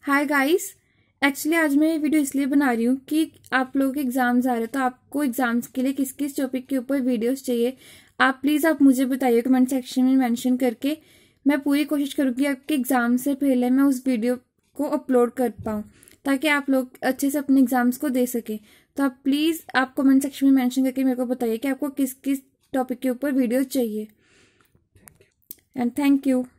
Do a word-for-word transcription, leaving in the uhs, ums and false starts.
Hi guys. Actually आज मैं ये वीडियो इसलिए बना रही हूँ कि आप लोगों के एग्जाम्स आ रहे हैं, तो आपको एग्जाम्स के लिए किस किस टॉपिक के ऊपर वीडियोस चाहिए आप प्लीज़ आप मुझे बताइए कमेंट सेक्शन में मेंशन करके। मैं पूरी कोशिश करूँगी आपके एग्ज़ाम से पहले मैं उस वीडियो को अपलोड कर पाऊँ ताकि आप लोग अच्छे से अपने एग्जाम्स को दे सकें। तो आप प्लीज़ आप कमेंट सेक्शन में मैंशन करके मेरे को बताइए कि आपको किस किस टॉपिक के ऊपर वीडियोज़ चाहिए। And thank you.